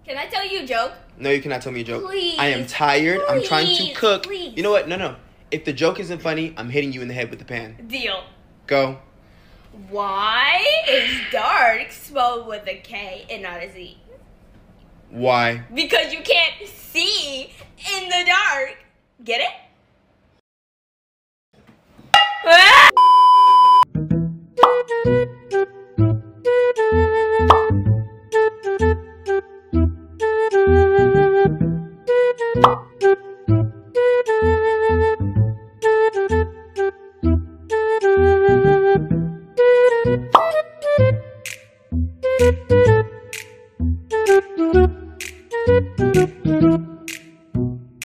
Can I tell you a joke? No, you cannot tell me a joke. Please. I am tired. I'm trying to cook. Please. You know what? No. If the joke isn't funny, I'm hitting you in the head with the pan. Deal. Go. Why is dark spelled with a K and not a Z? Why? Because you can't see in the dark. Get it?